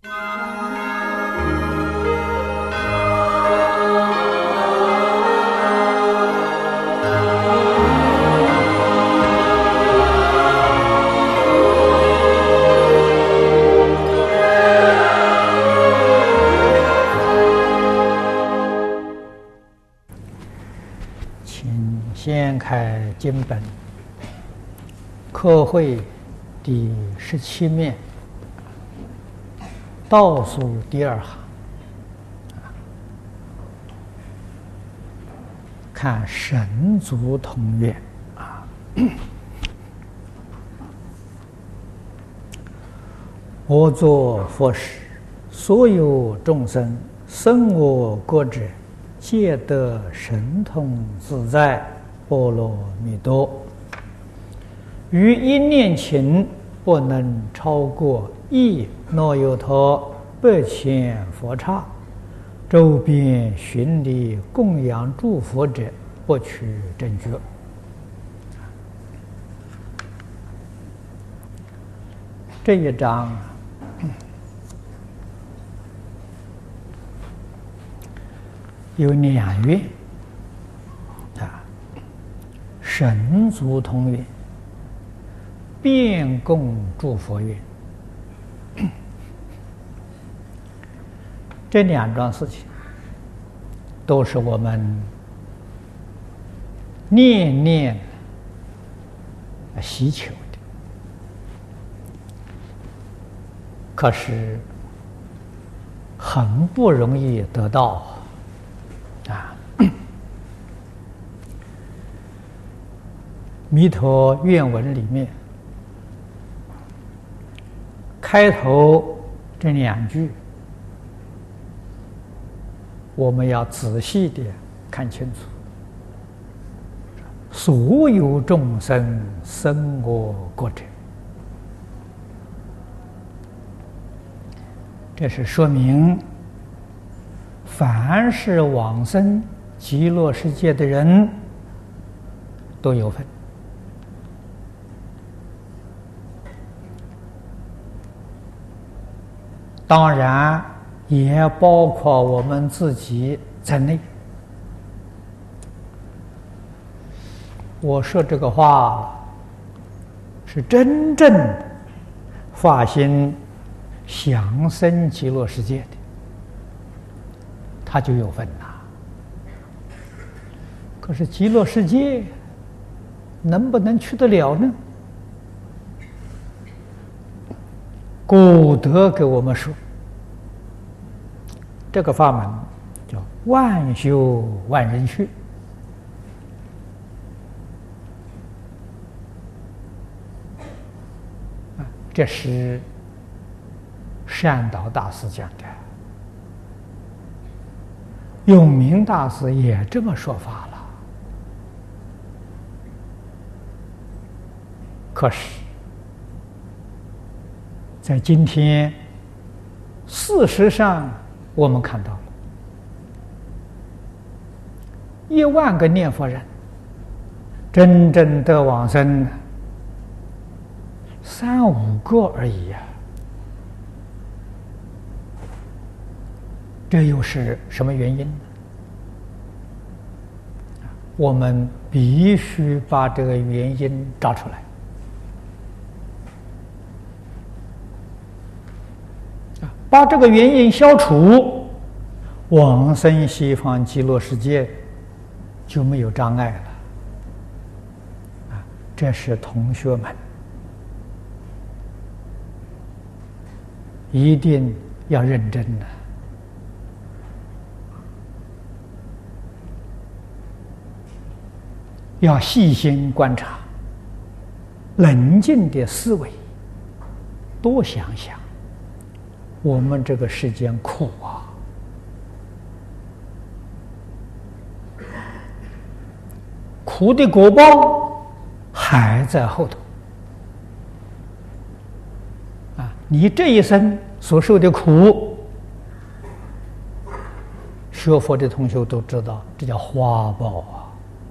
先开经本，课会第17面，倒数第2行，看神足通愿啊。我作佛时，所有众生生我国者，皆得神通自在。波罗蜜多，于一念頃不能超过1耨尤陀80000佛刹，周边巡礼供养诸佛者，不取正觉。这一章有2愿。神足通愿、遍供诸佛愿，这2桩事情都是我们念念希求的，可是很不容易得到啊。弥陀愿文里面开头这2句，我们要仔细地看清楚。所有众生生我国者，这是说明凡是往生极乐世界的人都有份。当然也包括我们自己在内。我说这个话是真正发心想生极乐世界的，他就有份呐。可是极乐世界能不能去得了呢？古德给我们说，这个法门叫万修万人去。这是善导大师讲的，永明大师也这么说法了。可是在今天，事实上我们看到了1万个念佛人，真正得往生3、5个而已啊！这又是什么原因呢？我们必须把这个原因找出来。把这个原因消除，往生西方极乐世界就没有障碍了。这是同学们一定要认真的，要细心观察，冷静的思维，多想想。我们这个世间苦啊，苦的果报还在后头啊！你这一生所受的苦，学佛的同学都知道，这叫花报啊，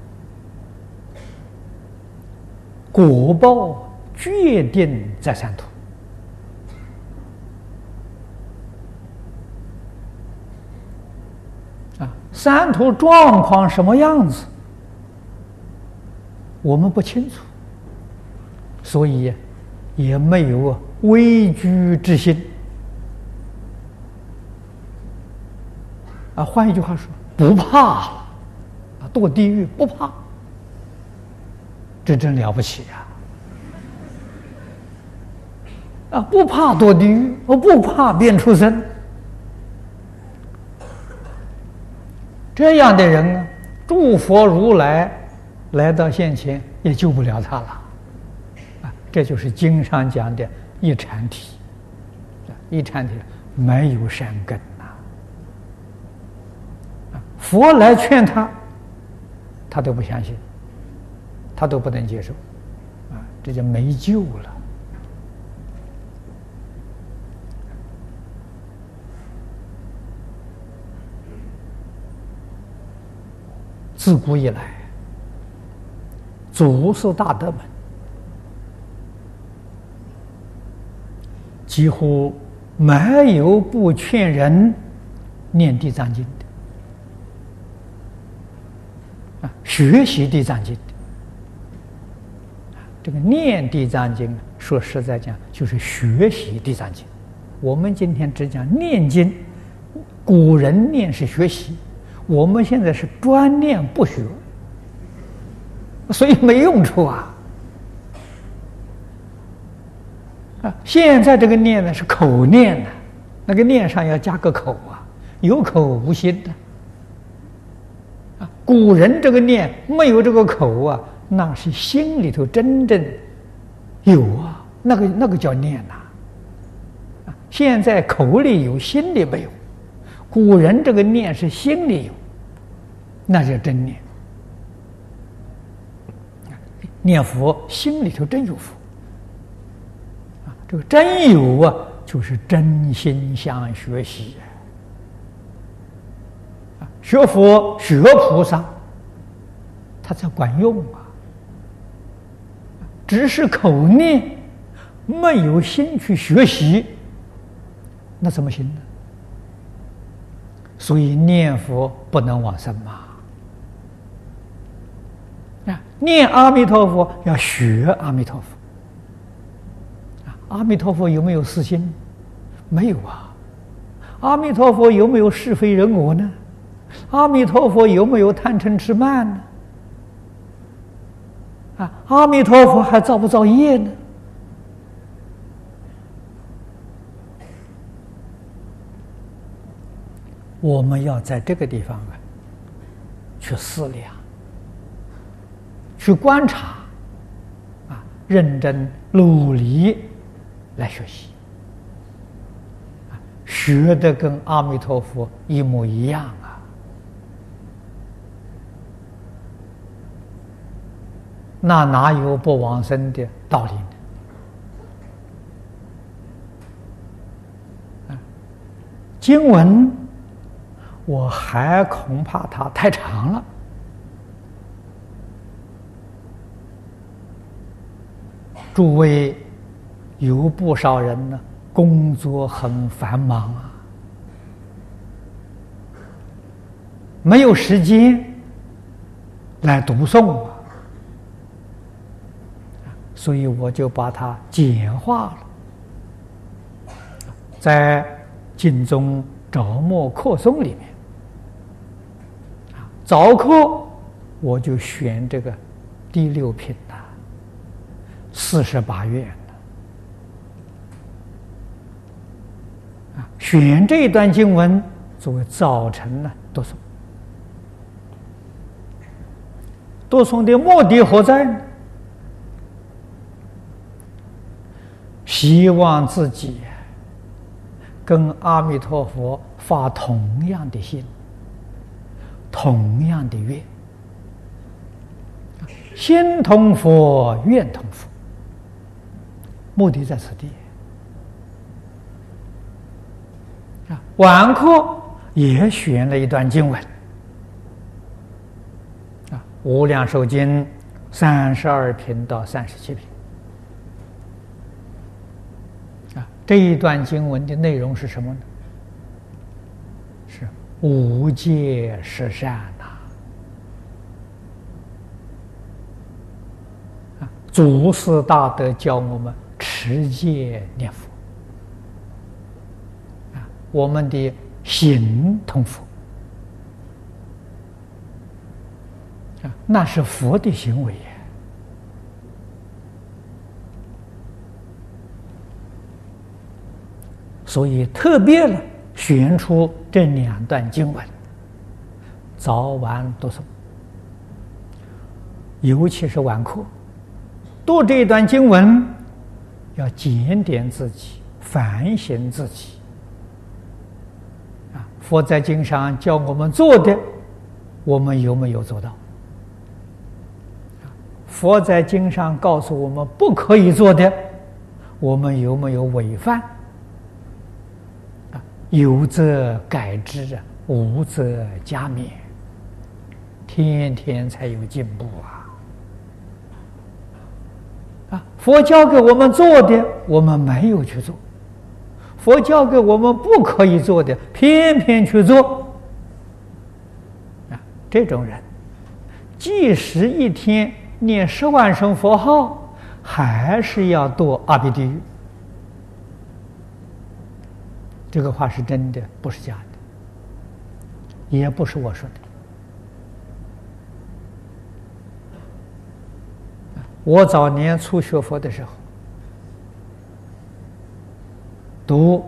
果报决定在三途。 三途状况什么样子，我们不清楚，所以也没有畏惧之心。换一句话说，不怕了，堕地狱不怕，这真了不起呀！不怕堕地狱，我不怕变畜生。这样的人呢，诸佛如来来到现前也救不了他了。这就是经上讲的一禅体，一禅体没有善根呐。佛来劝他，他都不相信，他都不能接受，这就没救了。自古以来，祖师大德们几乎没有不劝人念地藏经的，学习地藏经的。这个念地藏经，说实在讲，就是学习地藏经。我们今天只讲念经，古人念是学习，我们现在是专念不学，所以没用处啊！现在这个念呢是口念的，那个念上要加个口啊，有口无心的。古人这个念没有这个口啊，那是心里头真正有啊，那个叫念呐。现在口里有，心里没有。古人这个念是心里有，那是真念。念佛心里头真有佛，这个真有啊，就是真心想学习。学佛学菩萨，他才管用啊。只是口念，没有心去学习，那怎么行呢？所以念佛不能往生嘛。念阿弥陀佛要学阿弥陀佛。阿弥陀佛有没有私心？没有啊。阿弥陀佛有没有是非人我呢？阿弥陀佛有没有贪嗔痴慢呢？阿弥陀佛还造不造业呢？我们要在这个地方去思量，去观察，认真努力来学习，学得跟阿弥陀佛一模一样啊！那哪有不往生的道理呢？经文我还恐怕它太长了，诸位有不少人呢，工作很繁忙啊，没有时间来读诵啊，所以我就把它简化了，在经中着墨扩诵里面，早课我就选这个第6品的48愿的，选这一段经文作为早晨呢读诵。读诵的目的何在呢？希望自己跟阿弥陀佛发同样的心，同样的愿，心同佛，愿同佛，目的在此地。晚课也选了一段经文，无量寿经32品到37品。这一段经文的内容是什么呢？是无戒十善呐。祖师大德教我们持戒念佛，我们的行同佛，那是佛的行为呀。所以特别了选出这2段经文，早晚读诵，尤其是晚课。读这一段经文，要检点自己，反省自己。佛在经上教我们做的，我们有没有做到？佛在经上告诉我们不可以做的，我们有没有违反？有则改之，无则加勉，天天才有进步啊！佛教给我们做的，我们没有去做；佛教给我们不可以做的，偏偏去做。这种人，即使一天念10万声佛号，还是要堕阿鼻地狱。这个话是真的，不是假的，也不是我说的。我早年初学佛的时候，读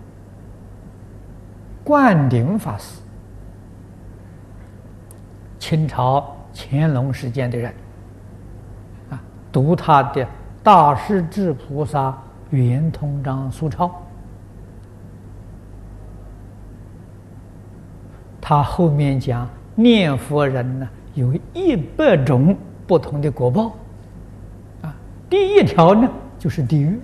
灌顶法师，清朝乾隆时间的人，读他的《大势至菩萨圆通章疏钞》，他后面讲念佛人呢有100种不同的果报。第一条呢，就是地狱。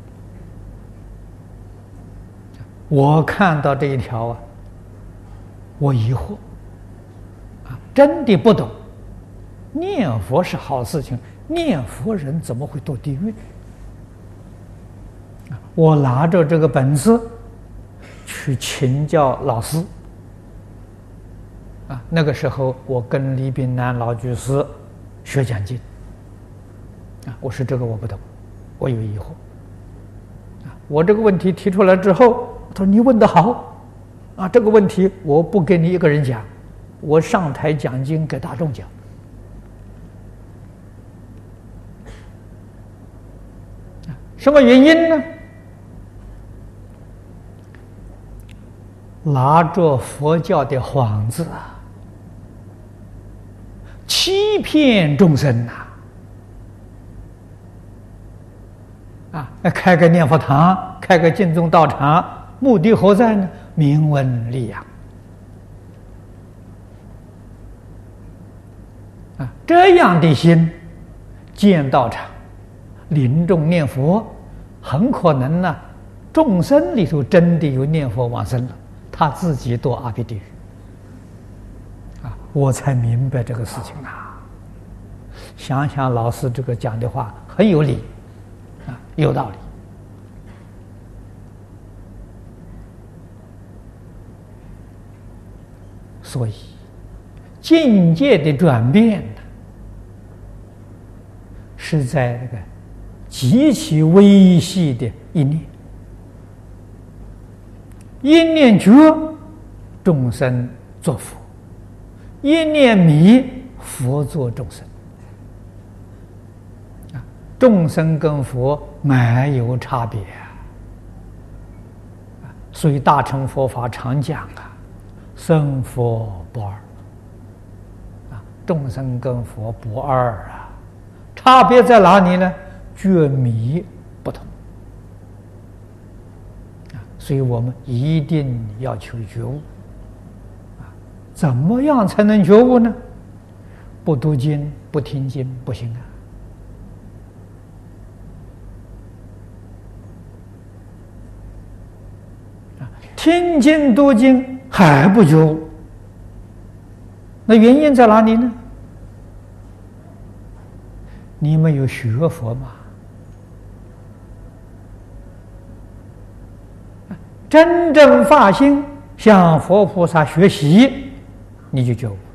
我看到这一条啊，我疑惑，真的不懂。念佛是好事情，念佛人怎么会堕地狱？我拿着这个本子去请教老师。那个时候我跟李炳南老居士学讲经。我说这个我不懂，我有疑惑。我这个问题提出来之后，他说你问得好，这个问题我不给你一个人讲，我上台讲经给大众讲。什么原因呢？拿着佛教的幌子欺骗众生开个念佛堂，开个净宗道场，目的何在呢？名闻利养。这样的心建道场，临众念佛，很可能呢，众生里头真的有念佛往生了，他自己堕阿鼻地狱。我才明白这个事情啊！想想老师这个讲的话很有理。有道理。所以境界的转变呢，是在那个极其微细的一念，一念觉众生作佛，一念迷佛作众生。众生跟佛没有差别所以大乘佛法常讲生佛不二众生跟佛不二差别在哪里呢？觉迷不同所以我们一定要求觉悟怎么样才能觉悟呢？不读经不听经不行听经读经还不觉悟，那原因在哪里呢？你们有学佛吗？真正发心向佛菩萨学习，你就觉悟。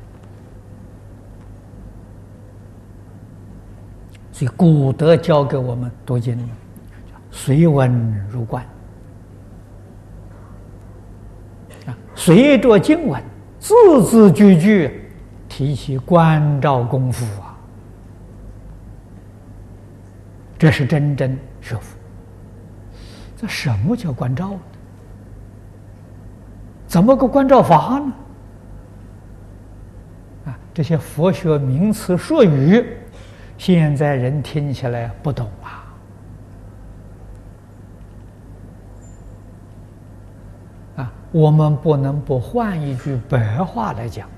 所以古德教给我们读经，随文入观随着经文字字句句提起关照功夫这是真正学佛。这什么叫关照呢？怎么个关照法呢？这些佛学名词术语，现在人听起来不懂我们不能不换一句白话来讲。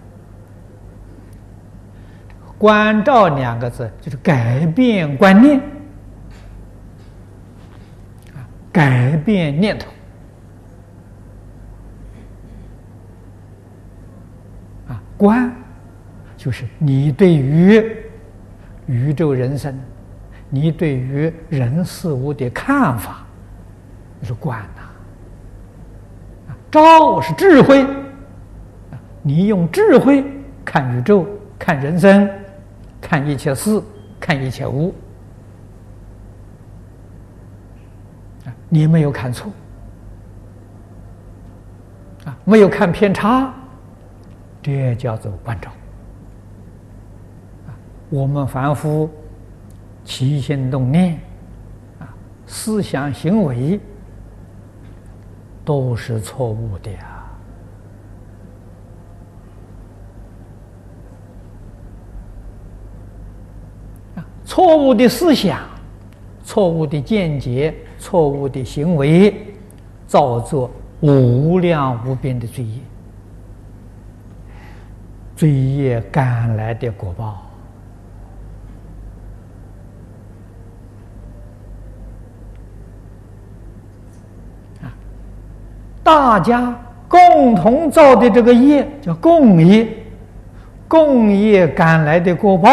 关照两个字就是改变观念，改变念头。观就是你对于宇宙人生，你对于人事物的看法，就是观照是智慧，你用智慧看宇宙，看人生，看一切事，看一切物，你没有看错没有看偏差，这叫做关照。我们凡夫起心动念思想行为都是错误的错误的思想，错误的见解，错误的行为，造作无量无边的罪业，罪业赶来的果报大家共同造的这个业叫共业，共业赶来的果报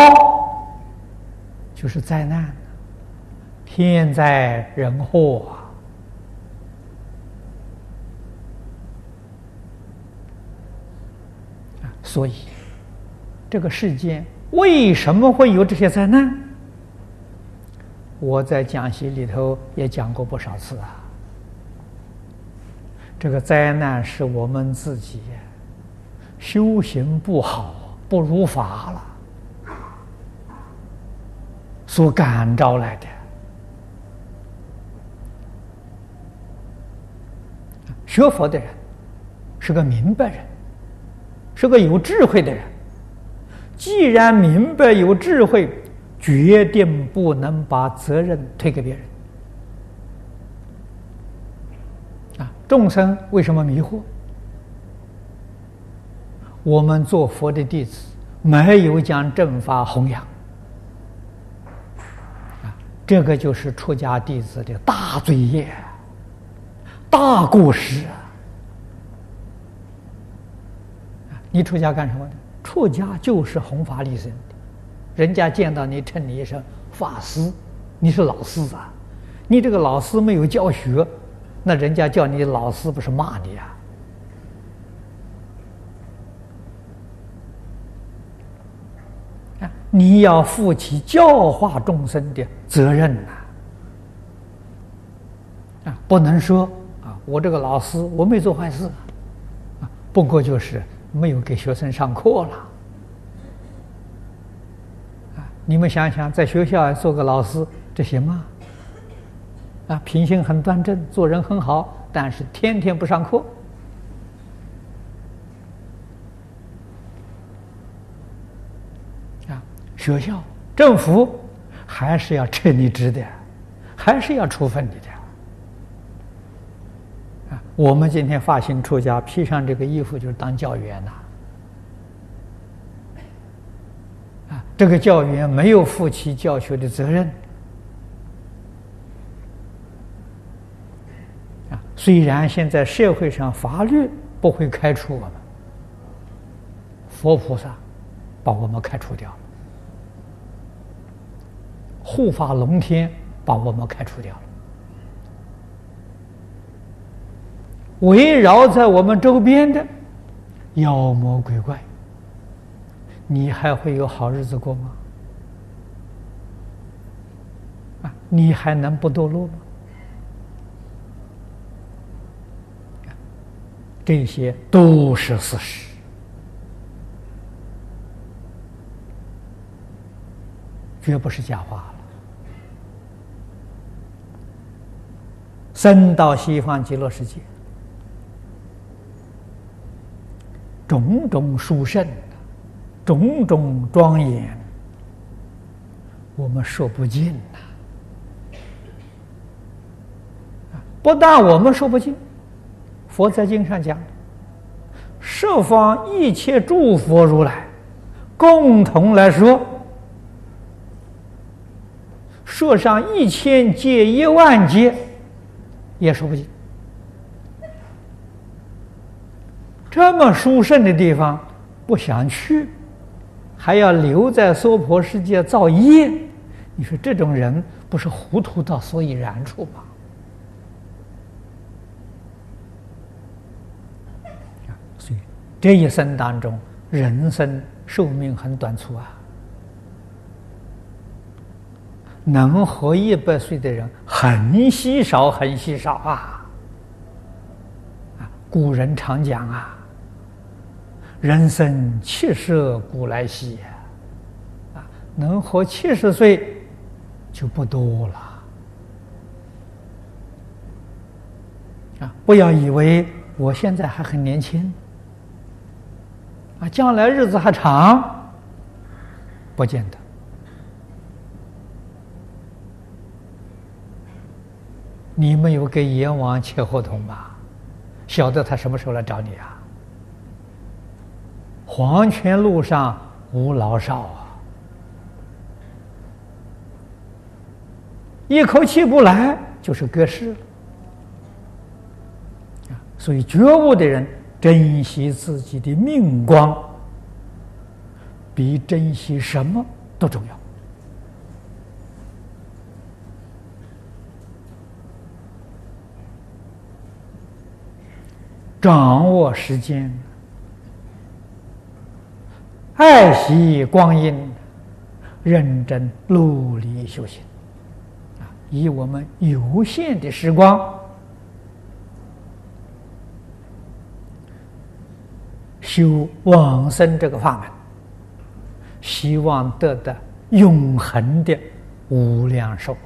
就是灾难，天灾人祸所以这个世间为什么会有这些灾难？我在讲习里头也讲过不少次这个灾难是我们自己修行不好，不如法了所感召来的。学佛的人是个明白人，是个有智慧的人，既然明白有智慧，决定不能把责任推给别人众生为什么迷惑？我们做佛的弟子没有将正法弘扬这个就是出家弟子的大罪业，大过失你出家干什么呢？出家就是弘法利生的，人家见到你称你一声法师，你是老师你这个老师没有教学，那人家叫你老师不是骂你你要负起教化众生的责任不能说我这个老师我没做坏事不过就是没有给学生上课了你们想想，在学校做个老师这行吗？品行很端正，做人很好，但是天天不上课学校政府还是要撤你职的，还是要处分你的我们今天发心出家，披上这个衣服就是当教员这个教员没有负起教学的责任虽然现在社会上法律不会开除我们，佛菩萨把我们开除掉了，护法龙天把我们开除掉了围绕在我们周边的妖魔鬼怪，你还会有好日子过吗？你还能不堕落吗？这些都是事实。绝不是假话了。生到西方极乐世界，种种殊胜，种种庄严，我们说不尽呐。不但我们说不尽，佛在经上讲，十方一切诸佛如来共同来说，说上1000劫10000劫也说不尽。这么殊胜的地方不想去，还要留在娑婆世界造业，你说这种人不是糊涂到所以然处吗？所以这一生当中，人生寿命很短促啊，能活100岁的人很稀少，很稀少啊！古人常讲啊，人生70古来稀啊，能活70岁就不多了啊！不要以为我现在还很年轻啊，将来日子还长，不见得。你没有跟阎王签合同吧？晓得他什么时候来找你啊？黄泉路上无老少啊，一口气不来就是隔世了。所以觉悟的人珍惜自己的命光，比珍惜什么都重要。掌握时间，爱惜光阴，认真努力修行以我们有限的时光修往生这个法门，希望得到永恒的无量寿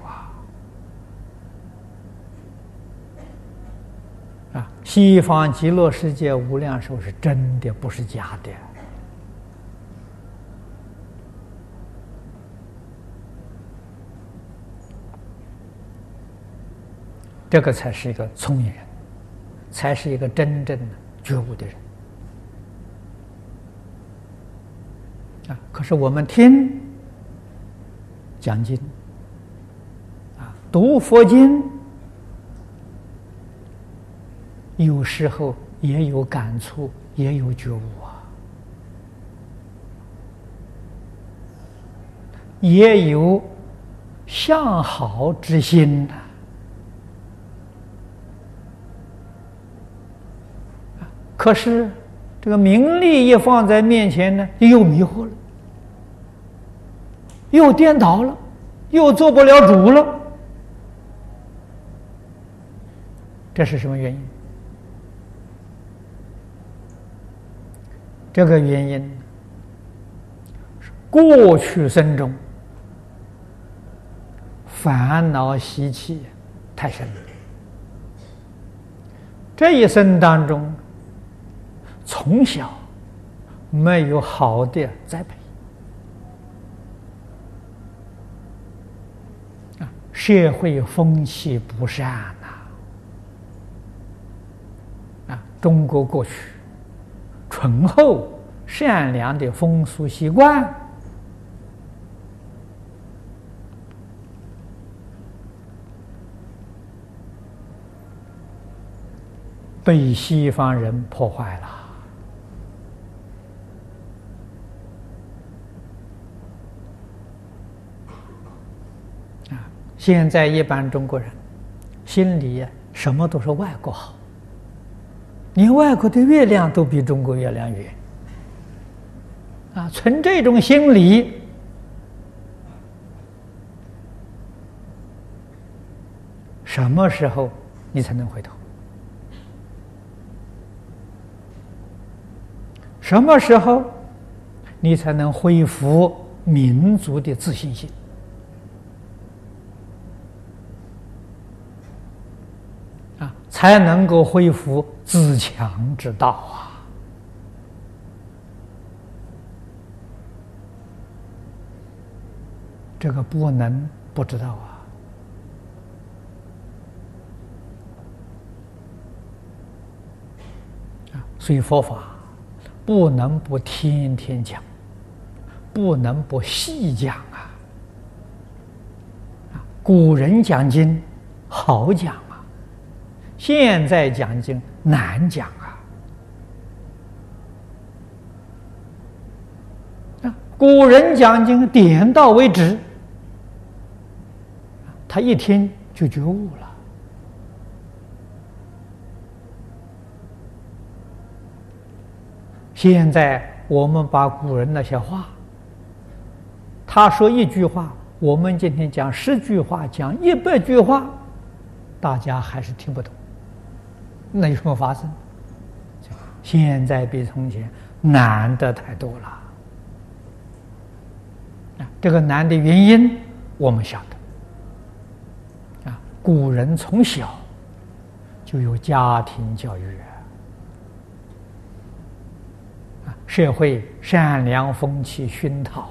西方极乐世界无量寿是真的，不是假的。这个才是一个聪明人，才是一个真正的觉悟的人可是我们听讲经读佛经，有时候也有感触，也有觉悟也有向好之心可是这个名利一放在面前呢，又迷惑了，又颠倒了，又做不了主了。这是什么原因？这个原因是过去生中烦恼习气太深了，这一生当中从小没有好的栽培社会风气不善中国过去醇厚善良的风俗习惯被西方人破坏了现在一般中国人心里什么都是外国好连外国的月亮都比中国月亮圆。存这种心理，什么时候你才能回头？什么时候你才能恢复民族的自信心？才能够恢复自强之道啊！这个不能不知道所以佛法不能不天天讲，不能不细讲古人讲经好讲现在讲经难讲古人讲经点到为止，他一听就觉悟了。现在我们把古人那些话，他说一句话，我们今天讲10句话，讲100句话，大家还是听不懂。那有什么发生？现在比从前难得太多了。这个难的原因我们晓得古人从小就有家庭教育社会善良风气熏陶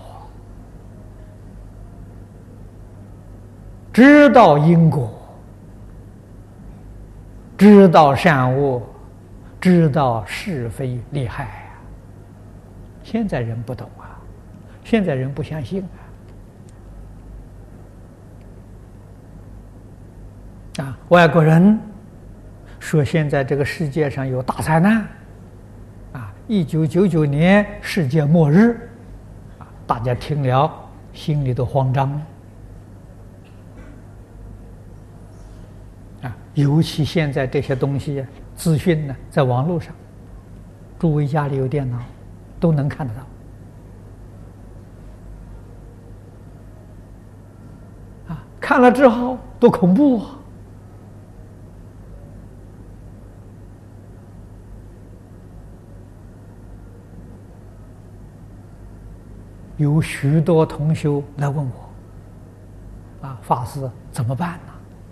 知道因果，知道善恶，知道是非利害现在人不懂现在人不相信外国人说现在这个世界上有大灾难1999年世界末日大家听了心里都慌张尤其现在这些东西资讯呢在网络上，诸位家里有电脑都能看得到看了之后多恐怖有许多同修来问我法师怎么办呢？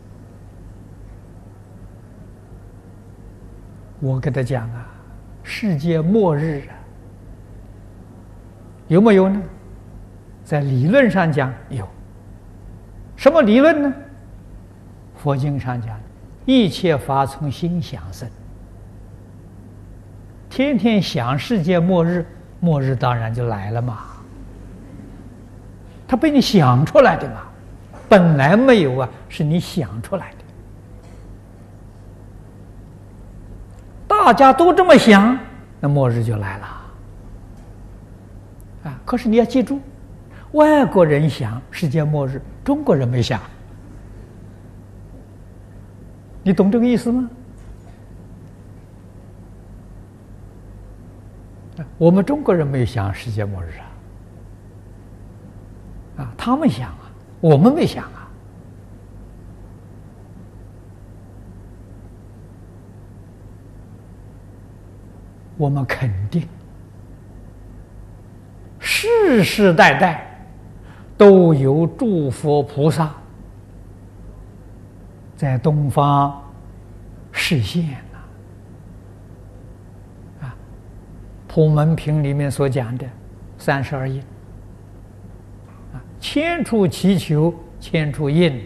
我跟他讲世界末日有没有呢？在理论上讲有。什么理论呢？佛经上讲一切法从心想生，天天想世界末日，末日当然就来了嘛。它被你想出来的嘛，本来没有是你想出来的。大家都这么想，那末日就来了可是你要记住，外国人想世界末日，中国人没想，你懂这个意思吗？我们中国人没有想世界末日他们想我们没想我们肯定世世代代都有诸佛菩萨在东方示现普门品里面所讲的32应千处祈求千处应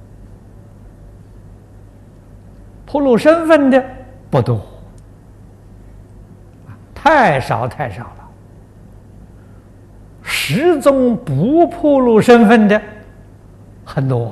铺路身份的不多太少太少了，始终不铺路身份的很多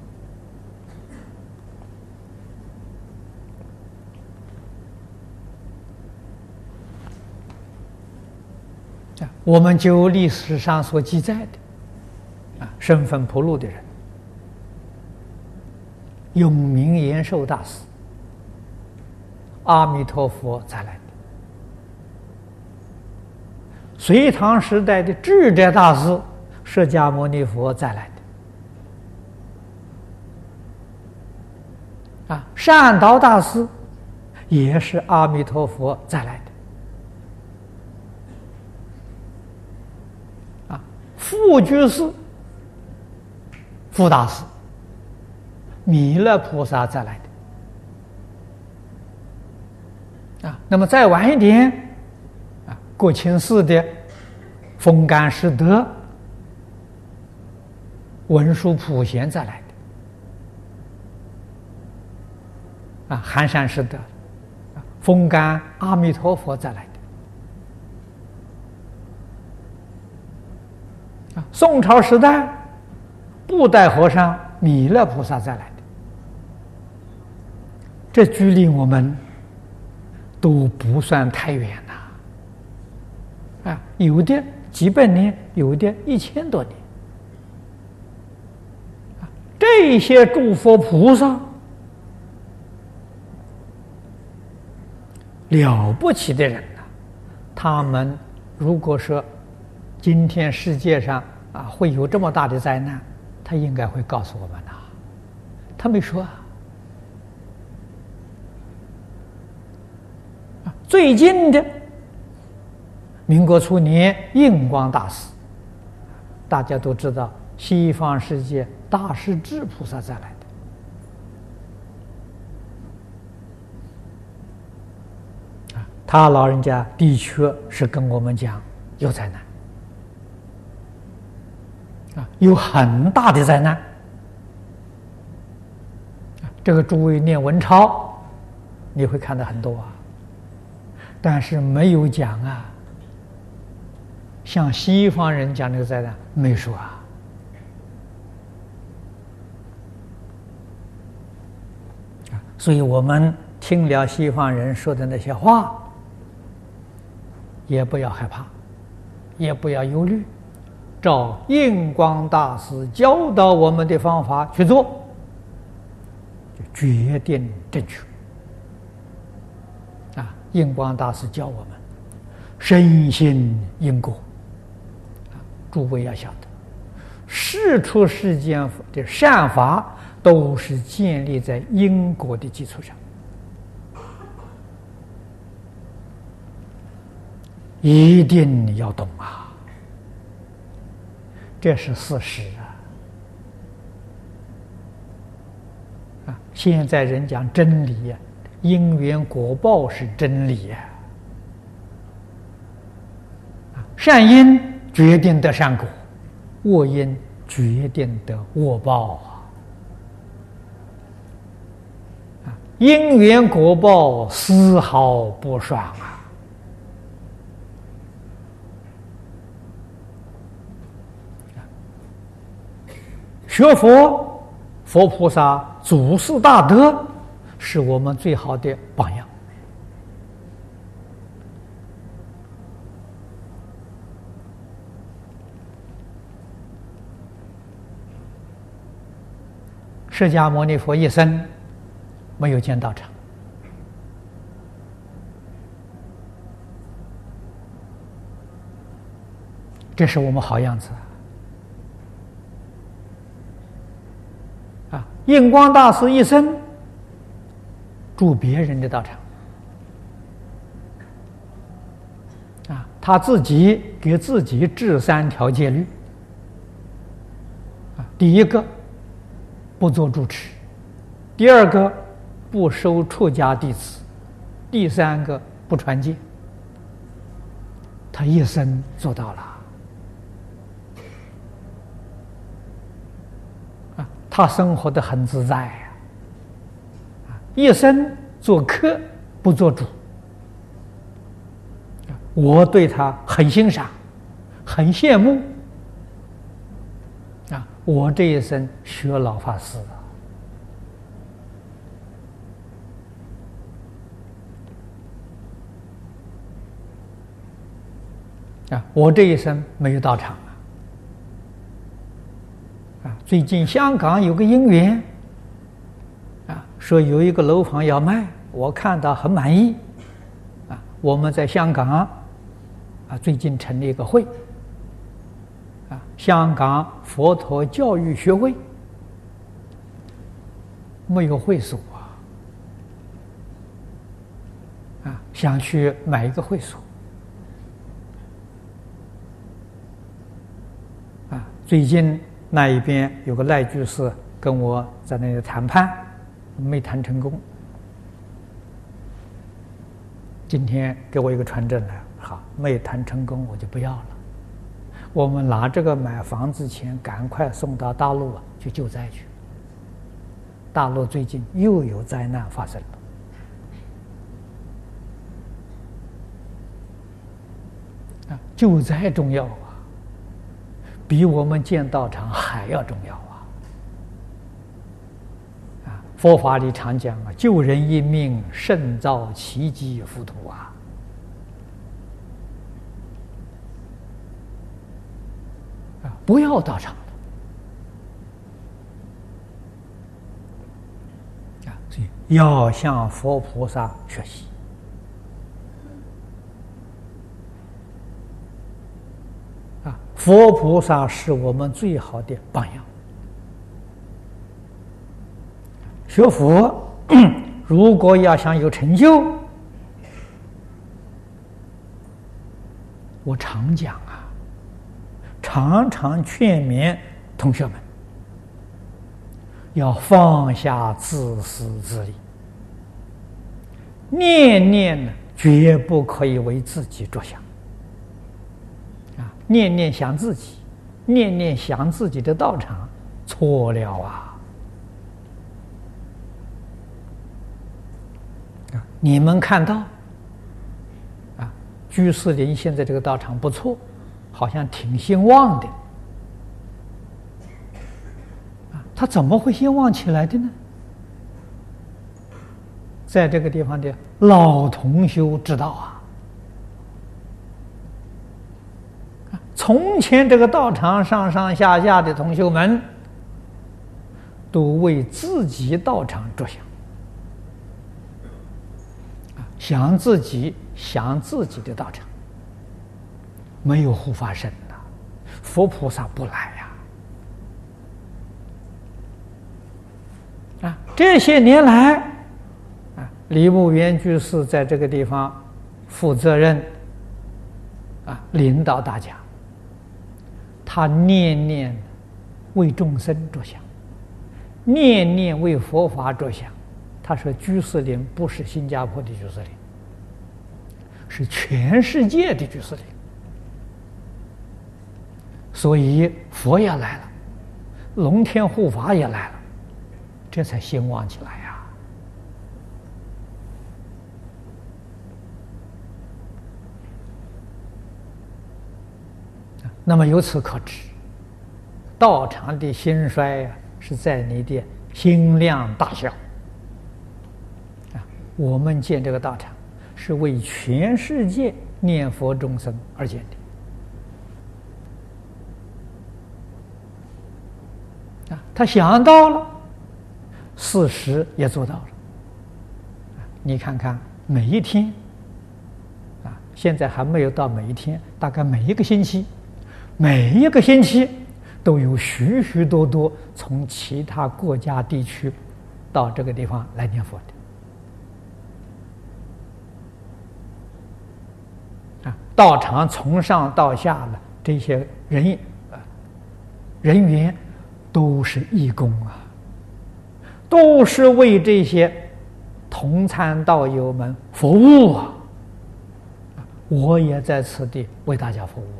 我们就历史上所记载的身份铺路的人，永明延寿大师阿弥陀佛再来的。隋唐时代的智者大师释迦牟尼佛再来的。善导大师也是阿弥陀佛再来的。富居士、富大师、弥勒菩萨再来的。那么再晚一点，国清寺的风干师德、文殊普贤再来的。寒山师德、风干阿弥陀佛再来的。宋朝时代布袋和尚弥勒菩萨再来的。这距离我们都不算太远呐。有的几百年，有的1000多年。这些诸佛菩萨了不起的人呐，他们如果说今天世界上会有这么大的灾难，他应该会告诉我们呐。他没说最近的民国初年，印光大师，大家都知道，西方世界大势至菩萨再来的。他老人家的确是跟我们讲有灾难，有很大的灾难。这个诸位念文钞，你会看到很多但是没有讲像西方人讲这个灾难没说所以我们听了西方人说的那些话，也不要害怕，也不要忧虑，照印光大师教导我们的方法去做，就决定正确。印光大师教我们深信因果。诸位要晓得，世出世间的善法都是建立在因果的基础上，一定要懂这是事实现在人讲真理因缘果报是真理善因决定得善果，恶因决定得恶报因缘果报丝毫不爽学佛，佛菩萨祖师大德是我们最好的榜样。释迦牟尼佛一生没有建道场，这是我们好样子印光大师一生住别人的道场他自己给自己制3条戒律第一个不做住持，第二个不收出家弟子，第三个不传戒。他一生做到了他生活得很自在一生做客不做主。我对他很欣赏，很羡慕我这一生学老法师我这一生没有到场最近香港有个因缘说有一个楼房要卖， 我看到很满意。我们在香港最近成立一个会，香港佛陀教育学会，没有会所想去买一个会所最近那一边有个赖居士跟我在那里谈判，没谈成功。今天给我一个传真来，好，没谈成功我就不要了。我们拿这个买房子钱赶快送到大陆去救灾去。大陆最近又有灾难发生了救灾重要比我们建道场还要重要佛法里常讲救人一命胜造奇迹浮屠不要道场所以要向佛菩萨学习佛菩萨是我们最好的榜样。学佛如果要想有成就，我常讲常常劝勉同学们要放下自私自利，念念绝不可以为自己着想念念想自己，念念想自己的道场，错了你们看到居士林现在这个道场不错，好像挺兴旺的他怎么会兴旺起来的呢？在这个地方的老同修知道从前这个道场上上下下的同修们都为自己道场着想想自己的道场，没有护法神佛菩萨不来这些年来李牧原居士在这个地方负责任领导大家，他念念为众生着想，念念为佛法着想。他说居士林不是新加坡的居士林，是全世界的居士林，所以佛也来了，龙天护法也来了，这才兴旺起来那么由此可知，道场的兴衰是在你的心量大小我们建这个道场是为全世界念佛众生而建的他想到了，事实也做到了你看看每一天现在还没有到每一天，大概每一个星期都有许许多多从其他国家地区到这个地方来念佛的道场从上到下的这些人员都是义工都是为这些同参道友们服务我也在此地为大家服务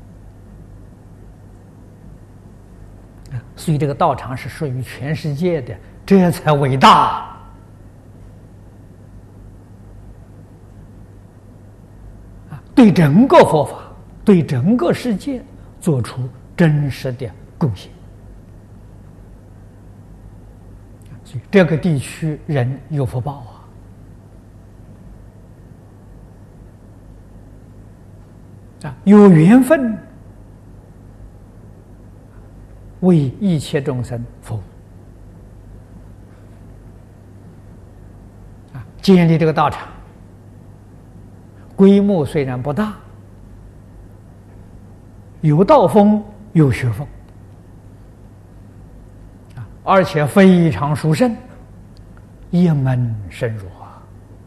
所以这个道场是属于全世界的，这才伟大对整个佛法，对整个世界做出真实的贡献所以这个地区人有福报有缘分为一切众生服务建立这个道场，规模虽然不大，有道风，有学风，而且非常殊胜，一门深入啊！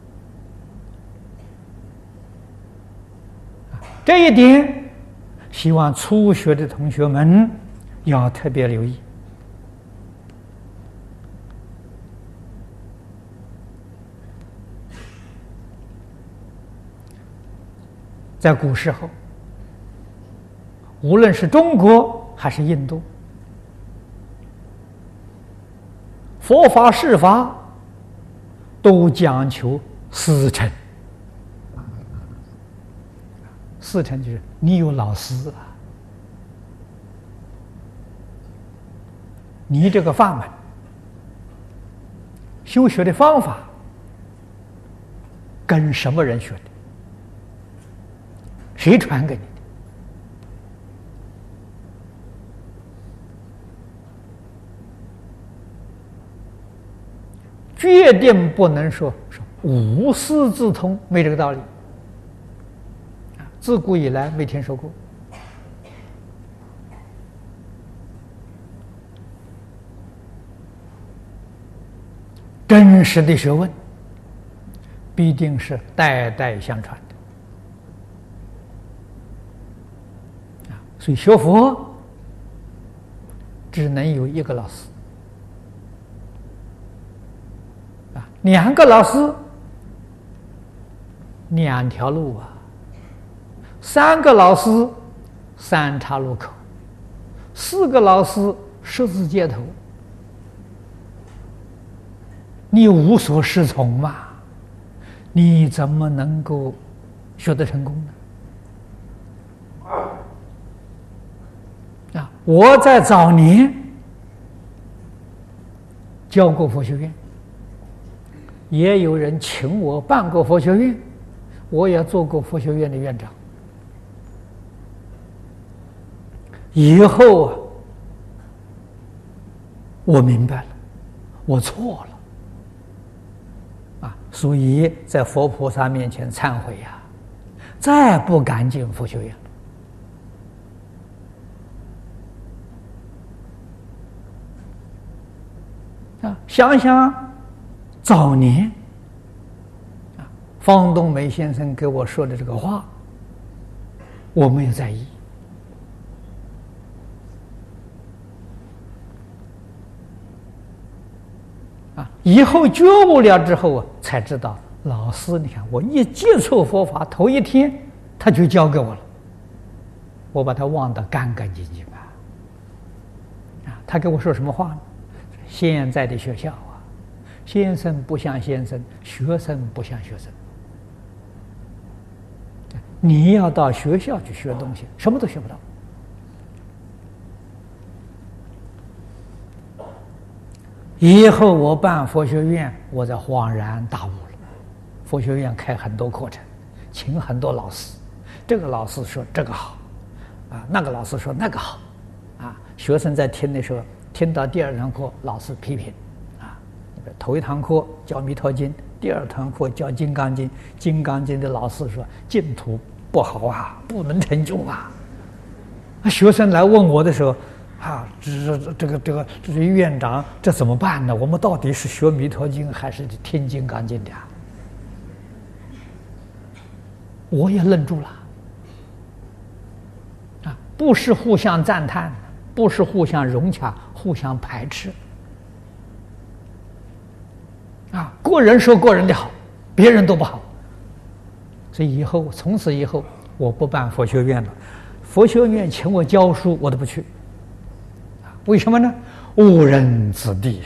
这一点，希望初学的同学们要特别留意。在古时候，无论是中国还是印度，佛法释法都讲求师承。师承就是你有老师啊，你这个法门修学的方法跟什么人学的？谁传给你的？决定不能说无师自通，没这个道理。自古以来没听说过。真实的学问必定是代代相传的。所以学佛只能有一个老师，两个老师两条路啊，三个老师三岔路口，四个老师十字街头，你无所适从嘛，你怎么能够学得成功呢？我在早年教过佛学院，也有人请我办过佛学院，我也做过佛学院的院长。以后啊，我明白了，我错了，所以在佛菩萨面前忏悔呀，再不敢进佛学院。想想早年方东梅先生给我说的这个话，我没有在意。以后觉悟了之后才知道老师，你看我一接触佛法，头一天他就教给我了，我把他忘得干干净净他给我说什么话呢？现在的学校先生不像先生，学生不像学生。你要到学校去学东西，什么都学不到。以后我办佛学院，我才恍然大悟了。佛学院开很多课程，请很多老师，这个老师说这个好，那个老师说那个好，学生在听的时候，听到第二堂课，老师批评，头一堂课教《弥陀经》，第二堂课教《金刚经》，《金刚经》的老师说净土不好不能成就学生来问我的时候，这个院长，这怎么办呢？我们到底是学《弥陀经》还是听《金刚经》的我也愣住了，不是互相赞叹，不是互相融洽，互相排斥。个人说个人的好，别人都不好。所以从此以后，我不办佛学院了。佛学院请我教书，我都不去。为什么呢？误人子弟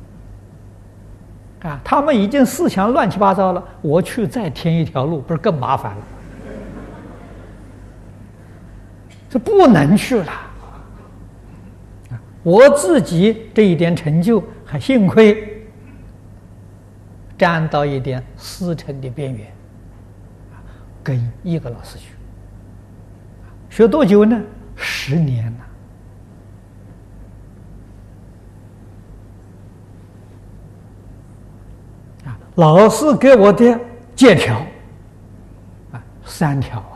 他们已经思想乱七八糟了，我去再添一条路，不是更麻烦了？这不能去了。我自己这一点成就，还幸亏沾到一点师承的边缘，跟一个老师学多久呢？10年了。 老师给我的戒条3条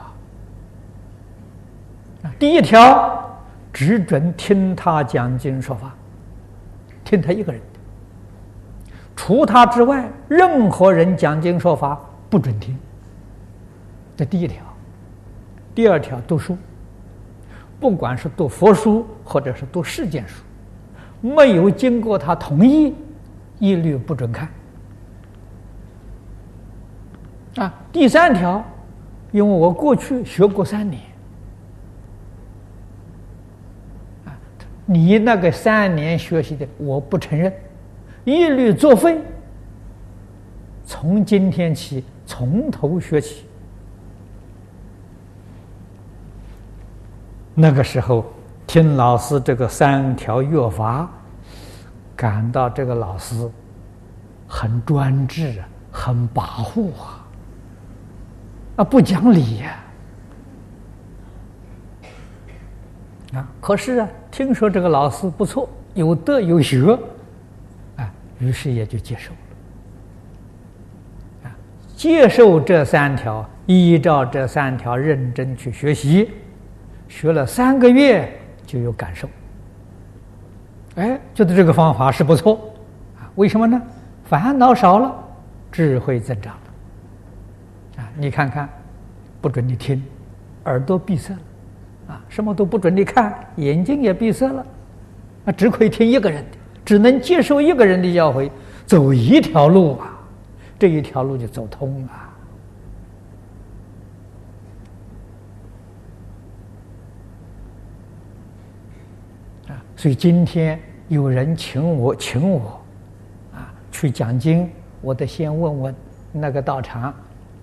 第一条，只准听他讲经说法，听他一个人的，除他之外，任何人讲经说法不准听。这第一条。第二条，读书，不管是读佛书或者是读世间书，没有经过他同意，一律不准看。第三条，因为我过去学过3年，你那个3年学习的我不承认，一律作废。从今天起，从头学起。那个时候，听老师这个3条约法，感到这个老师很专制很跋扈不讲理可是听说这个老师不错，有德有学于是也就接受了接受这3条，依照这3条认真去学习，学了3个月就有感受，觉得这个方法是不错为什么呢？烦恼少了，智慧增长了你看看，不准你听，耳朵闭塞了什么都不准你看，眼睛也闭塞了只可以听一个人的，只能接受一个人的教诲，走一条路这一条路就走通了所以今天有人请我去讲经，我得先问问那个道场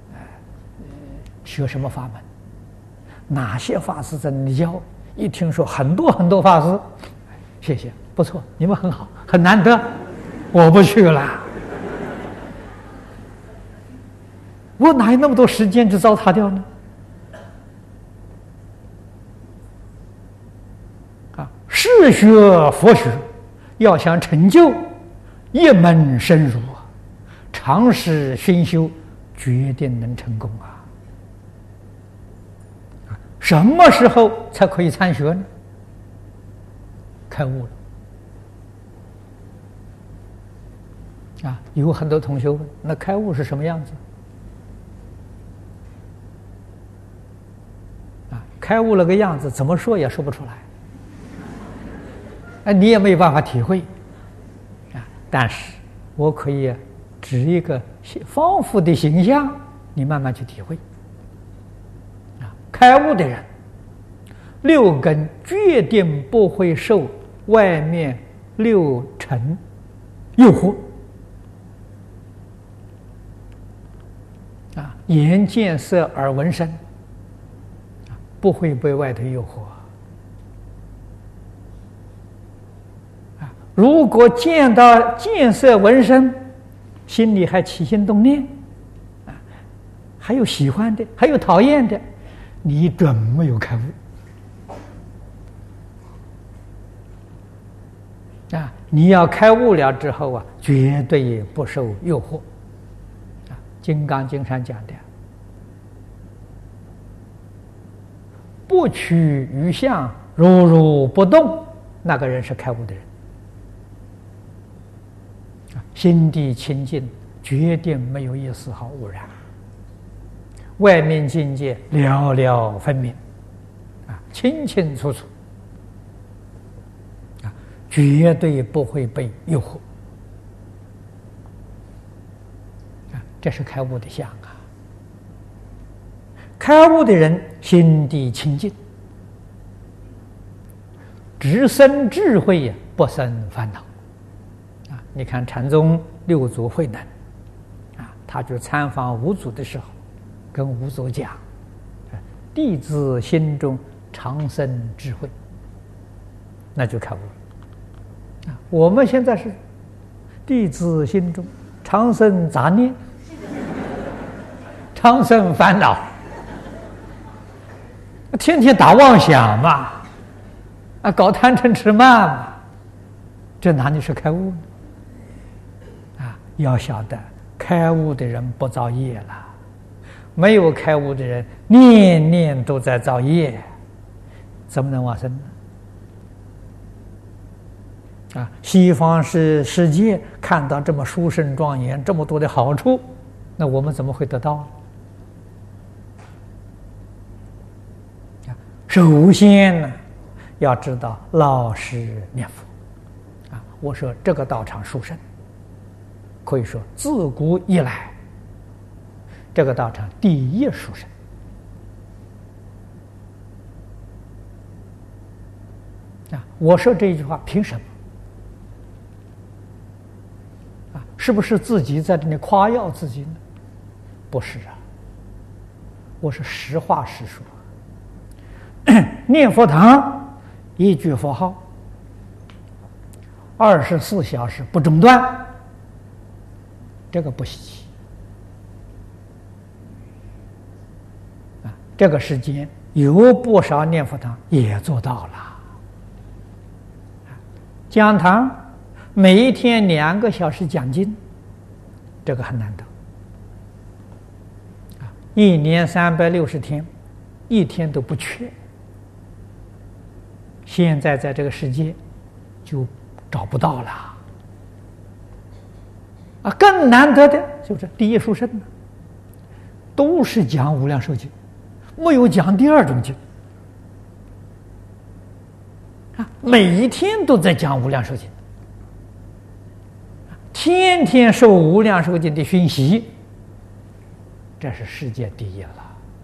学什么法门，哪些法师在那里教。一听说很多很多法师，谢谢，不错，你们很好，很难得，我不去了。我哪有那么多时间去糟蹋掉呢？是学佛学，要想成就，一门深入长时熏修，决定能成功什么时候才可以参学呢？开悟了有很多同学问，那开悟是什么样子开悟了个样子，怎么说也说不出来你也没有办法体会但是我可以指一个丰富的形象，你慢慢去体会开悟的人6根决定不会受外面6尘诱惑眼见色耳闻声不会被外头诱惑如果见到见色闻声，心里还起心动念还有喜欢的，还有讨厌的，你准没有开悟你要开悟了之后绝对不受诱惑金刚经上讲的，不取于相，如如不动，那个人是开悟的人心地清净，决定没有一丝毫污染，外面境界了了分明清清楚楚绝对不会被诱惑这是开悟的相开悟的人心地清净，只生智慧不生烦恼你看禅宗6祖慧能他去参访五祖的时候，跟五祖讲弟子心中常生智慧，那就开悟了我们现在是弟子心中常生杂念，常生烦恼，天天打妄想嘛搞贪嗔痴慢嘛，这哪里是开悟呢要晓得开悟的人不造业了，没有开悟的人念念都在造业，怎么能往生呢？西方世界看到这么殊胜庄严，这么多的好处，那我们怎么会得到呢？首先呢，要知道老实念佛。我说这个道场殊胜，可以说自古以来，这个道场第一殊胜。我说这句话凭什么？是不是自己在这里夸耀自己呢？不是啊，我是实话实说。念佛堂一句佛号，24小时不中断，这个不稀奇。这个时间有不少念佛堂也做到了。讲堂每一天2个小时讲经，这个很难得。1年360天，一天都不缺。现在在这个世界就找不到了。更难得的就是第一殊胜呢，都是讲无量寿经，没有讲第二种经。每一天都在讲无量寿经，天天受无量寿经的熏习，这是世界第一了。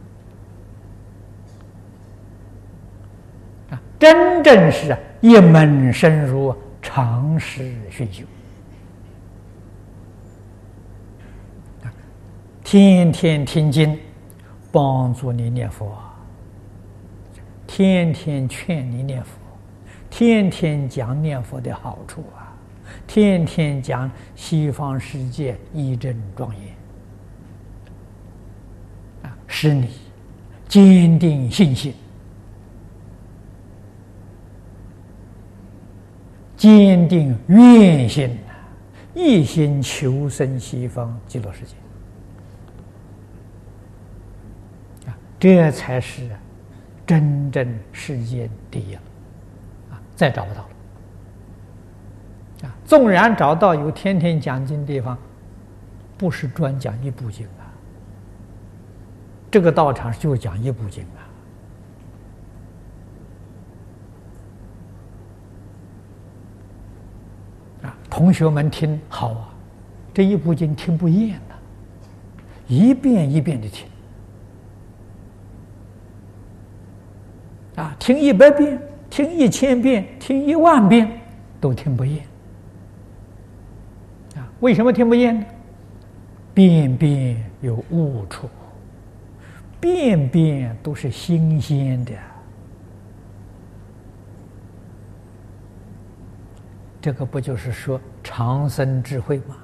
真正是一门深入，长时熏修，天天听经，帮助你念佛，天天劝你念佛，天天讲念佛的好处天天讲西方世界义正庄严，使你坚定信心，坚定愿心，一心求生西方极乐世界。这才是真正世界第一了。再找不到了。纵然找到有天天讲经的地方，不是专讲一部经这个道场就讲一部经同学们听好这一部经听不厌一遍一遍的听听100遍，听1000遍，听10000遍都听不厌为什么听不厌呢？遍遍有悟处，遍遍都是新鲜的，这个不就是说长生智慧吗？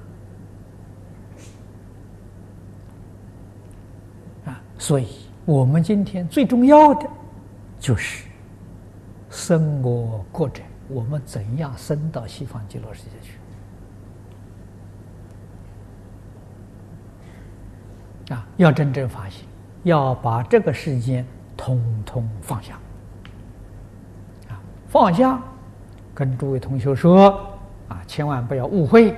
所以我们今天最重要的就是生我国者，我们怎样升到西方极乐世界去？要真正发心，要把这个世间统统放下。放下，跟诸位同学说千万不要误会，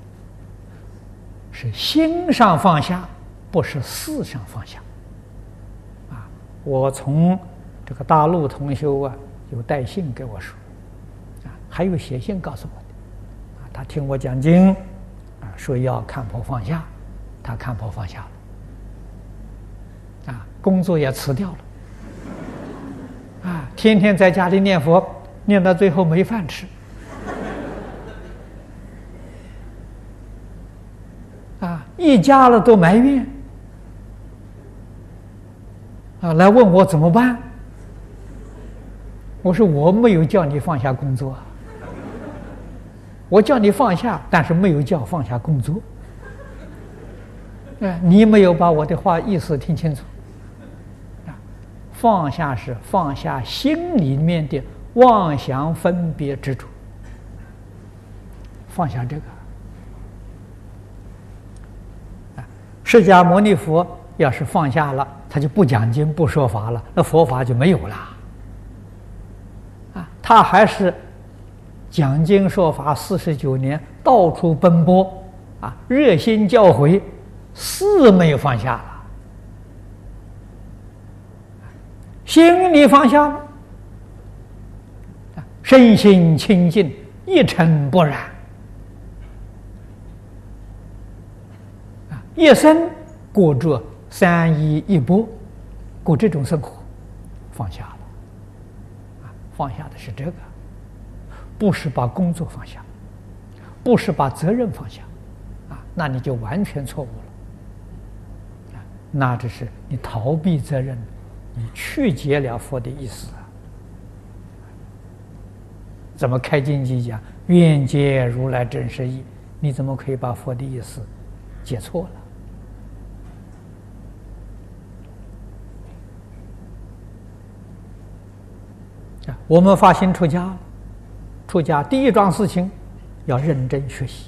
是心上放下，不是事上放下。我从这个大陆同学有带信给我说，还有写信告诉我的，他听我讲经，说要看破放下，他看破放下了。工作也辞掉了，天天在家里念佛，念到最后没饭吃，一家了都埋怨，来问我怎么办。我说我没有叫你放下工作，我叫你放下，但是没有叫放下工作。你没有把我的话意思听清楚。放下是放下心里面的妄想分别执着，放下这个。 释迦牟尼佛要是放下了，他就不讲经不说法了，那佛法就没有了。他还是讲经说法49年，到处奔波，热心教诲，事没有放下了。心里放下了，身心清净，一尘不染，一生过着3衣1钵，过这种生活，放下了。放下的是这个，不是把工作放下，不是把责任放下，那你就完全错误了。那只是你逃避责任，你曲解了佛的意思。怎么开经记讲愿解如来真实义？你怎么可以把佛的意思解错了？我们发心出家，出家第一桩事情要认真学习，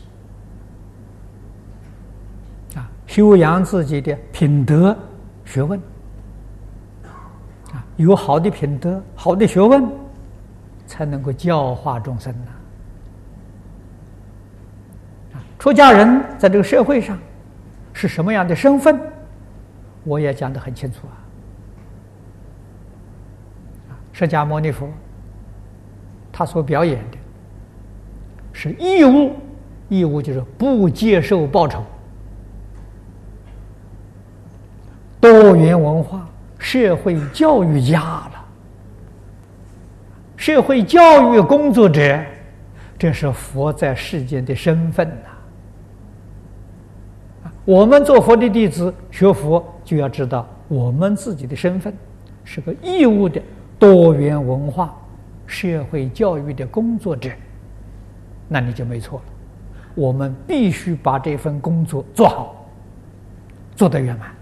修养自己的品德学问，有好的品德、好的学问，才能够教化众生呐。出家人在这个社会上是什么样的身份，我也讲得很清楚啊。释迦牟尼佛他所表演的是义务，义务就是不接受报酬。多元文化社会教育家了，社会教育工作者，这是佛在世间的身份呐。我们做佛的弟子学佛，就要知道我们自己的身份是个义务的多元文化社会教育的工作者，那你就没错了。我们必须把这份工作做好，做得圆满。